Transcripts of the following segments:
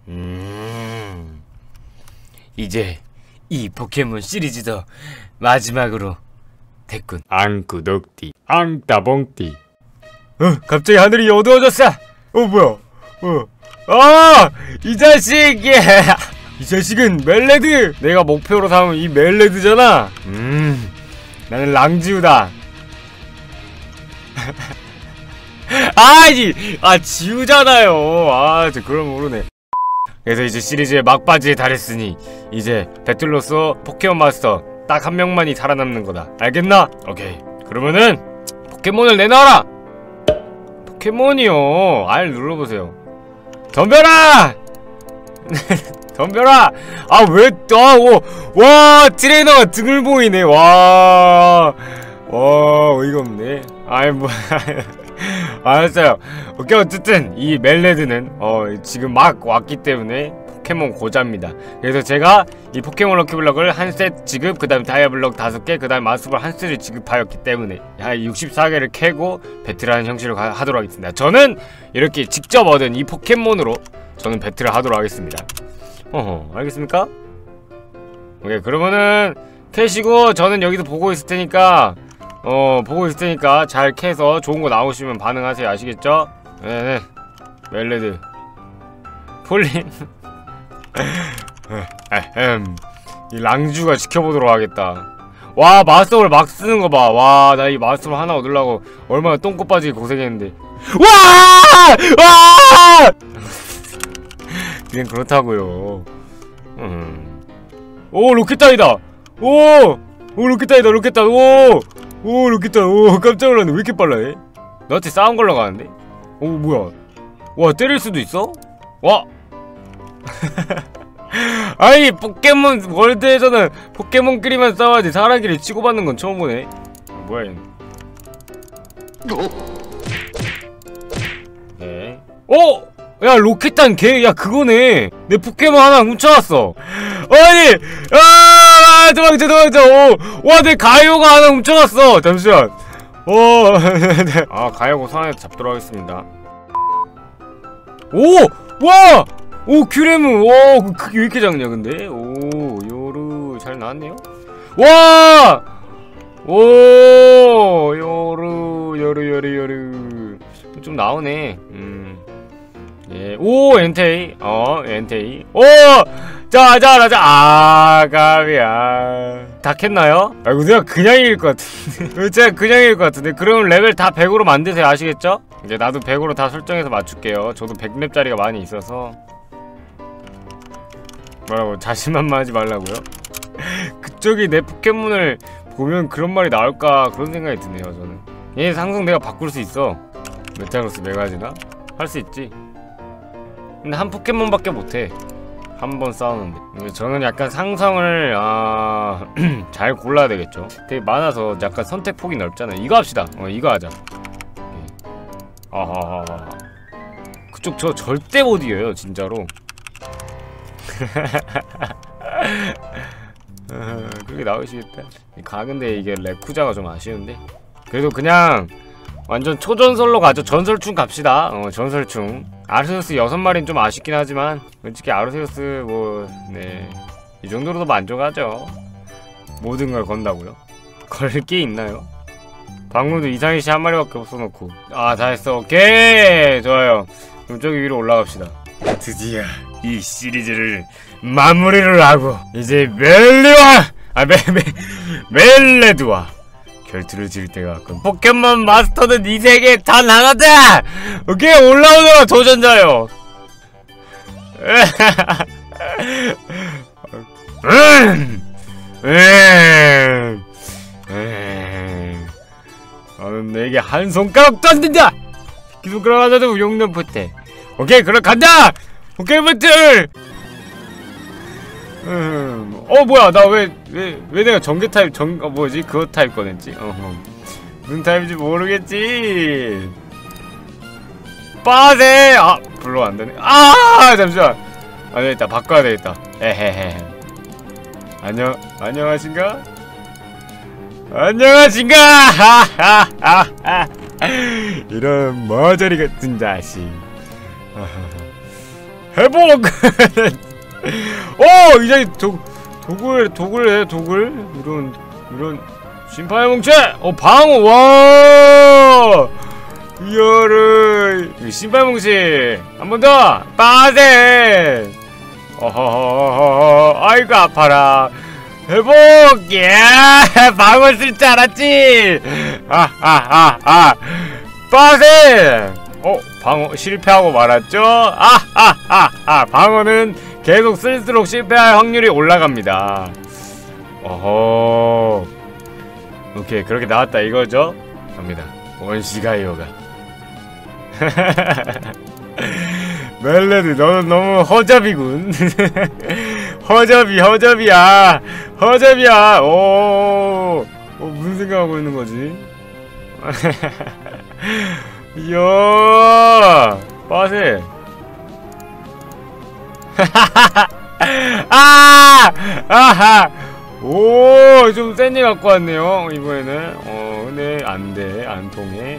이제 이 포켓몬 시리즈도 마지막으로 됐군. 앙구독띠 앙따봉띠. 갑자기 하늘이 어두워졌어. 뭐야? 이 자식! 이 자식은 멜레드! 내가 목표로 삼은 이 멜레드잖아. 나는 랑지우다. 지우잖아요. 저 그걸 모르네. 그래서 이제 시리즈의 막바지에 달했으니 이제 배틀로서 포켓몬 마스터 딱 한 명만이 살아남는 거다. 알겠나? 오케이. 그러면은 포켓몬을 내놔라! 포켓몬이요. R 눌러보세요. 덤벼라! 덤벼라! 와, 트레이너가 등을 보이네. 와, 어이가 없네. 알았어요. 오케이. 어쨌든 이 멜레드는 지금 막 왔기 때문에 포켓몬 고자입니다. 그래서 제가 이 포켓몬 럭키블럭을 한 셋 지급, 그 다음 다이아블럭 5개, 그 다음 마스볼 한 셋을 지급하였기 때문에 64개를 캐고 배틀하는 형식으로 하도록 하겠습니다. 저는 이렇게 직접 얻은 이 포켓몬으로 저는 배틀을 하도록 하겠습니다. 알겠습니까? 오케이. 그러면은 캐시고 저는 여기서 보고 있을 테니까 잘 캐서 좋은 거 나오시면 반응하세요. 아시겠죠? 네네. 멜레드 폴린. 이 랑주가 지켜보도록 하겠다. 와, 마스터볼 막 쓰는 거 봐. 와, 나 이 마스터볼 하나 얻으려고 얼마나 똥꼬 빠지게 고생했는데. 와! 그냥 그렇다고요. 오, 로켓단이다. 오, 로켓단이다. 로켓단. 오, 로켓단. 오, 깜짝 놀랐네. 왜 이렇게 빨라 얘? 너한테 싸움 걸러 가는데? 오, 뭐야? 와, 때릴 수도 있어? 와. 아니, 포켓몬 월드에서는 포켓몬끼리만 싸워야지 사람끼리 치고받는 건 처음 보네. 뭐야 얘? 네. 야, 로켓단 걔, 야, 그거네. 내 포켓몬 하나 훔쳐왔어. 아니, 도망쳐. 와, 내 가요가 하나 훔쳐왔어. 잠시만. 가요고 손 안에서 잡도록 하겠습니다. 와! 큐레무! 크기 왜 이렇게 작냐, 근데? 요루, 잘 나왔네요? 와! 요루. 좀 나오네. 예. 엔테이. 엔테이. 자, 가비야. 다 캤나요? 이거 내가 그냥 이길 것 같은데. 제가 그냥 이길 것 같은데. 그럼 레벨 다 100으로 만드세요. 아시겠죠? 이제 나도 100으로 다 설정해서 맞출게요. 저도 100렙짜리가 많이 있어서. 뭐라고? 자신만만하지 말라고요? 그쪽이 내 포켓몬을 보면 그런 말이 나올까 그런 생각이 드네요. 저는 얘 상성 내가 바꿀 수 있어. 메타그로스 메가지나? 할 수 있지. 근데 한 포켓몬밖에 못해. 한 번 싸우는데. 저는 약간 상성을 잘 골라야 되겠죠. 되게 많아서 약간 선택폭이 넓잖아요. 이거 합시다. 이거 하자. 그쪽 저 절대 못 이겨요 진짜로. 그렇게 나오시겠다. 근데 이게 레쿠자가 좀 아쉬운데. 그래도 그냥 완전 초전설로 가죠. 전설충 갑시다. 전설충. 아르세우스 6마리는 좀 아쉽긴 하지만 솔직히 아르세우스 이 정도로도 만족하죠. 모든 걸 건다고요? 걸 게 있나요? 방금도 이상희씨 한 마리밖에 없어놓고. 다 했어. 오케이! 좋아요. 그럼 저기 위로 올라갑시다. 드디어 이 시리즈를 마무리를 하고 이제 멜레드와 결투를 지을 때가 왔군. 포켓몬 마스터는 이 세계에 단 하나다! 오케이, 올라오너라 도전자요. 나는 내게 한 손가락도 안 된다! 손가락 하나도 용납 못해. 오케이, 그럼 간다! 오케이, 배틀! 뭐야, 나 왜 내가 전개 타입, 뭐지? 그거 타입 꺼냈지? 무슨 타입인지 모르겠지? 빠세! 별로 안 되네. 잠시만! 되겠다. 바꿔야 되겠다. 에헤헤. 안녕하신가? 하하하! 이런 머저리 같은 자식. 회복! 이제 도굴해, 도굴. 이런, 심판의 뭉치! 방어, 와! 이어를. 심판의 뭉치! 한 번 더! 빠세! 아이고, 아파라. 회복! 예! 방어 쓸 줄 알았지! 빠세! 방어 실패하고 말았죠? 방어는 계속 쓸수록 실패할 확률이 올라갑니다. 오케이, 그렇게 나왔다 이거죠? 갑니다. 원시가이오가. 멜레드, 너는 너무 허접이군. 허접이야. 무슨 생각하고 있는 거지? 이야, 빠세. 좀 센 일 갖고 왔네요, 이번에는. 근데 안 통해.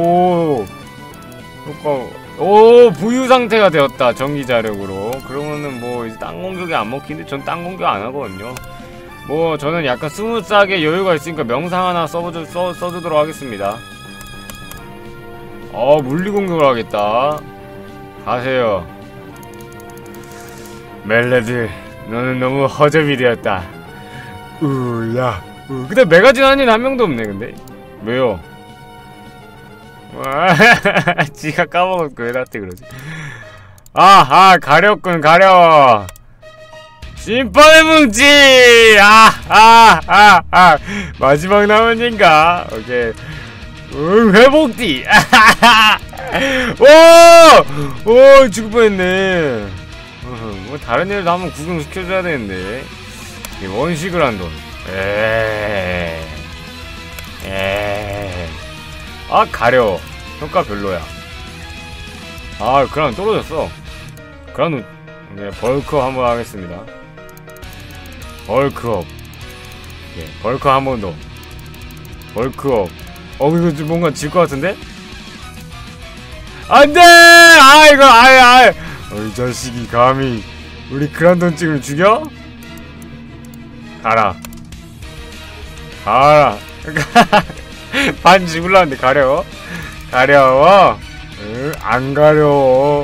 부유 상태가 되었다, 전기 자력으로. 그러면은 뭐, 이제 땅 공격이 안 먹히는데, 전 땅 공격 안 하거든요. 뭐, 저는 약간 스무스하게 여유가 있으니까 명상 하나 써주도록 하겠습니다. 물리 공격을 하겠다. 가세요. 멜레드, 너는 너무 허접이 되었다. 근데 메가진 아닌 한 명도 없네, 근데. 왜요? 지가 까먹었고 왜 나한테 그러지? 가렸군, 가려. 심판의 뭉치! 마지막 남은인가? 오케이. 회복띠! 죽을 뻔했네. 뭐 다른 애들도 한번 구경시켜줘야 되는데. 원식을 한 돈. 가려. 효과 별로야. 그라운 떨어졌어. 그라운, 벌크업 한번 하겠습니다. 벌크업. 벌크업 한 번 더. 벌크업. 이거 좀 뭔가 질 것 같은데? 안 돼! 이 자식이 감히 우리 그란돈 찍을 죽여? 가라. 반 죽을라는데 가려워? 안 가려워.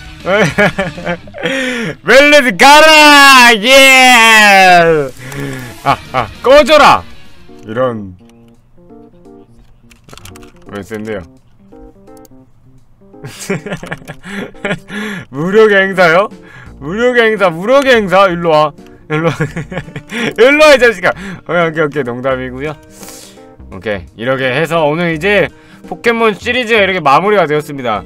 멜레드 가라! 예! 꺼져라! 이런. 왜 센데요? 무력의 행사요? 무력의 행사? 일로와. 일로와, 이 자식아! 오케이, 농담이고요. 오케이, 이렇게 해서 오늘 이제 포켓몬 시리즈가 이렇게 마무리가 되었습니다.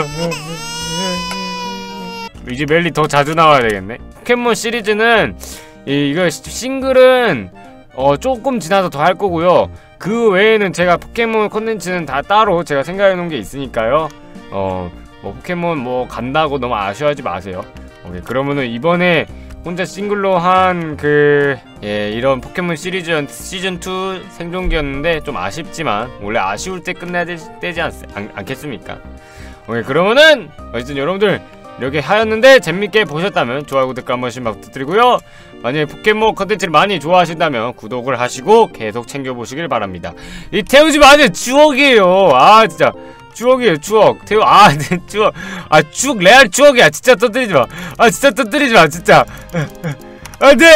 이제 멜리 더 자주 나와야 되겠네. 포켓몬 시리즈는 이거 싱글은 조금 지나서 더 할 거고요. 그 외에는 제가 포켓몬 콘텐츠는 다 따로 제가 생각해 놓은 게 있으니까요. 뭐 포켓몬 뭐 간다고 너무 아쉬워하지 마세요. 오케이, 그러면은 이번에 혼자 싱글로 한 이런 포켓몬 시리즈 시즌2 생존기였는데 좀 아쉽지만 원래 아쉬울 때 끝내야 되지 않겠습니까? 오케이, 그러면은 어쨌든 여러분들 이렇게 하였는데 재밌게 보셨다면 좋아요, 구독 한 번씩 부탁드리고요. 만약에 포켓몬 컨텐츠를 많이 좋아하신다면 구독을 하시고 계속 챙겨보시길 바랍니다. 이 태우지 마세요. 추억이에요. 진짜 추억이에요, 추억. 추억. 추억, 레알 추억이야. 진짜 터뜨리지 마. 진짜 터뜨리지 마, 진짜. 안돼!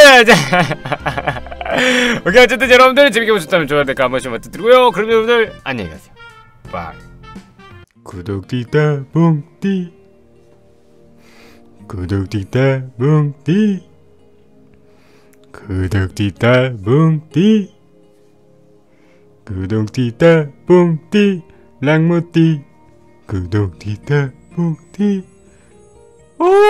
오케이, 어쨌든 여러분들 재밌게 보셨다면 좋아요, 댓글 한 번씩 부탁드리고요. 그럼 여러분들 안녕히 가세요. 바이. 구독 띠따 뭉띠. 구독 띠따 뭉띠. 구독 띠따 뭉띠. 구독 띠따 뭉띠. 랑모띠. 구독 띠따 뭉띠. 오!